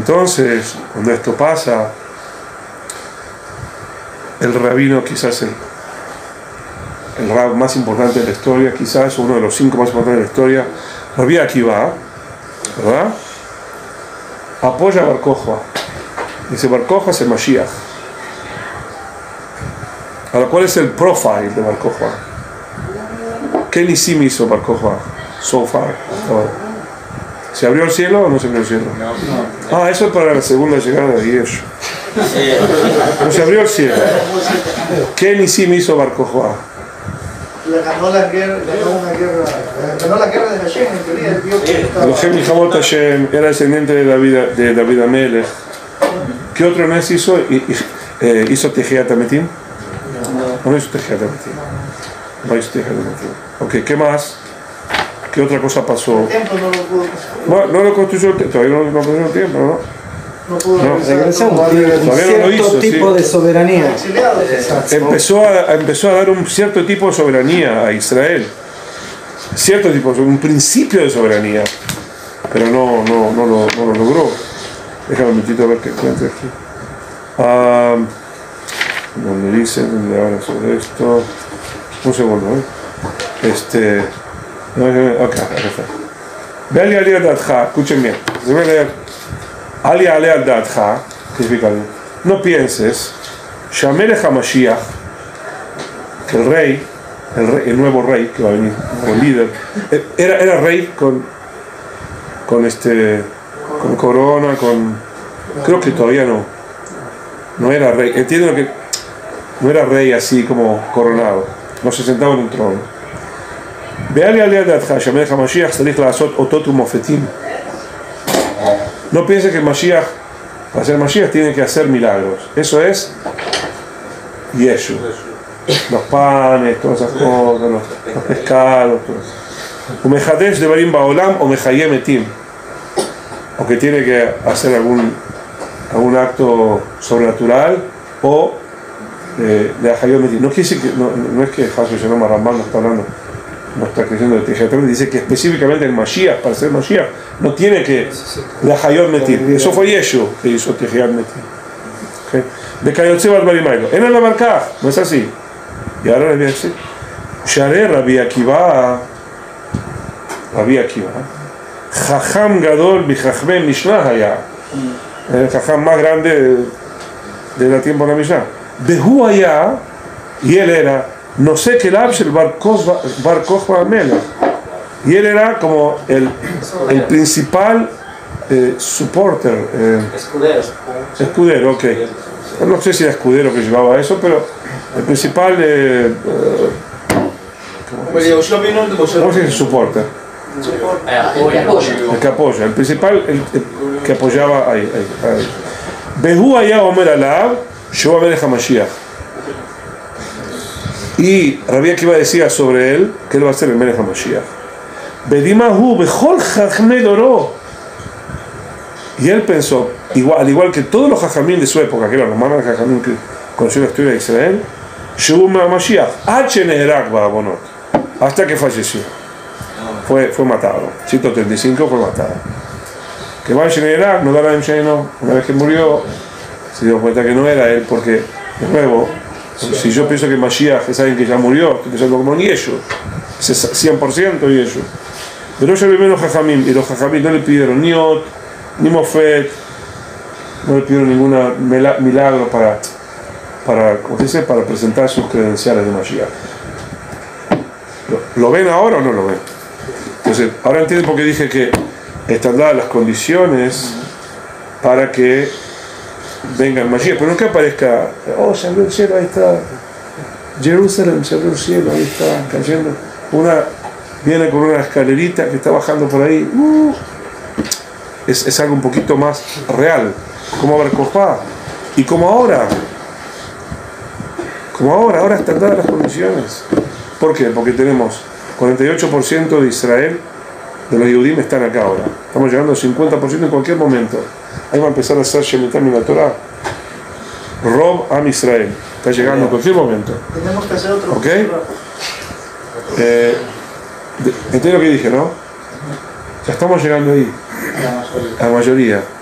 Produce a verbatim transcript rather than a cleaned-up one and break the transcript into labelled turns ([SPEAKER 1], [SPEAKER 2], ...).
[SPEAKER 1] Entonces, cuando esto pasa, el rabino, quizás el, el rab más importante de la historia, quizás uno de los cinco más importantes de la historia, Rabbi Akiva, ¿verdad? Apoya a Bar Kokhba. Dice, Bar Kokhba es el Mashiach. Ahora, ¿cuál es el profile de Bar Kokhba? ¿Qué nisim hizo Bar Kokhba so far? ¿Se abrió el cielo o no se abrió el cielo? No, no. Ah, eso es para la segunda llegada de Yeshua. No se abrió el cielo. ¿Qué nisim hizo Bar Kokhba?
[SPEAKER 2] Ganó la guerra, ganó una guerra, ganó la guerra de Hashem, en teoría, el vio que estaba...
[SPEAKER 1] Hashem Milhamot Hashem era descendiente de David, de David Amelech. ¿Qué otro mes hizo? Eh, ¿Hizo Tejiat Ametim? No, no hizo Tejiat Ametim. No hizo Tejiat Ametim. Ok, ¿qué más? ¿Qué otra cosa pasó?
[SPEAKER 2] El templo no lo pudo construir.
[SPEAKER 1] No, no lo construyó el templo, todavía no lo construyó el templo, ¿no?
[SPEAKER 2] No pudo
[SPEAKER 1] No,
[SPEAKER 2] regresar.
[SPEAKER 3] regresamos, tiene un
[SPEAKER 1] todavía no lo
[SPEAKER 3] cierto
[SPEAKER 1] hizo,
[SPEAKER 3] tipo
[SPEAKER 1] sí.
[SPEAKER 3] de soberanía.
[SPEAKER 2] Exiliados.
[SPEAKER 1] Empezó a, empezó a dar un cierto tipo de soberanía a Israel. Cierto tipo, un principio de soberanía. Pero no, no, no, lo, no lo logró. Déjame un momentito a ver qué encuentro aquí. Ah, donde dice, donde habla sobre esto. Un segundo, ¿eh? Este. Acá, acá está. Ve Ali Ali Adatja, escuchen bien. Se va a leer. Ali Ali Adatja, ¿qué significa? No pienses, Shamelech HaMashiach, que el rey, el rey, el nuevo rey que va a venir, el líder, era, era rey con, con este, con corona, con, creo que todavía no, no era rey, entienden lo que, no era rey así como coronado, no se sentaba en un trono. Veale Ali Adatja, Shamelech HaMashiach, Salih Laasot Otot Umofetim. No piense que el Mashiach, para ser Mashiach, tiene que hacer milagros. Eso es Yeshu. Los panes, todas esas cosas, los, los pescados, todo eso. O Mejadesh de Barim Baolam o Mejayem Etim. O que tiene que hacer algún, algún acto sobrenatural o eh, de Ajayem Etim. No, quiere decir que, no, no es que Hasu Shalom Rambam no está hablando. No está creciendo de Tejiat, dice que específicamente el Mashiach, para ser Mashiach, no tiene que la Hayot Metim. Eso fue Yeshu que hizo Tejiat Metim. De Kayotze Bat Barimaylo. En la Barcaj, no es así. Y ahora les voy a decir: Share Rabbi Akiva, Rabbi Akiva, Jajam Gadol Bijajmem Mishnah Haya, el Jajam más grande de, de la tiempo de la Mishnah. Behu Haya, y él era. No sé qué el Abshel Bar Kokhba Amelech. Y él era como el, el principal eh, supporter. Eh,
[SPEAKER 4] escudero.
[SPEAKER 1] Escudero, ok. No sé si era escudero que llevaba eso, pero el principal. Eh, eh, ¿Cómo se dice supporter? El que apoya. El principal el, el que apoyaba ahí. ahí. Behu Haya Omer Alav, Shua Amelech HaMashiach. Y Rabbi Akiva decía sobre él que él va a ser el Melech HaMashiach. Bedimahu bechol chachmei doro. Y él pensó, igual, al igual que todos los jajamín de su época, que eran los manos jajamín que conoció la historia de Israel, Shehu HaMashiach, H Neherak Barabonot, hasta que falleció. Fue, fue matado. ciento treinta y cinco fue matado. Que va a Neherak, no dará en Sheino, una vez que murió, se dio cuenta que no era él, porque, de nuevo, si yo pienso que Mashiach es alguien que ya murió, estoy pensando como en Yeshu, cien por ciento Yeshu. Pero yo vi menos Jajamim, y los Jajamim no le pidieron ni Ot, ni Mofet, no le pidieron ningún milagro para, para, ¿cómo se dice? Para presentar sus credenciales de Mashiach. ¿Lo, ¿Lo ven ahora o no lo ven? Entonces, ahora entienden por qué dije que están dadas las condiciones para que venga el Mashiach, pero no que aparezca, oh, se abrió el cielo, ahí está Jerusalén, se abrió el cielo, ahí está cayendo una, viene con una escalerita que está bajando por ahí. uh, es, es algo un poquito más real, como Bar Kokhba, y como ahora como ahora, ahora están dadas las condiciones. ¿Por qué? Porque tenemos cuarenta y ocho por ciento de Israel, de los Yehudim, están acá ahora, estamos llegando al cincuenta por ciento en cualquier momento. Ahí va a empezar a hacer Shemitah Min Torah. Rob Am Israel. Está llegando en cualquier momento.
[SPEAKER 2] Tenemos que hacer otro.
[SPEAKER 1] ¿Ok? Eh, ¿Entiendes lo que dije, no? Ya estamos llegando ahí.
[SPEAKER 2] La mayoría.
[SPEAKER 1] A la mayoría.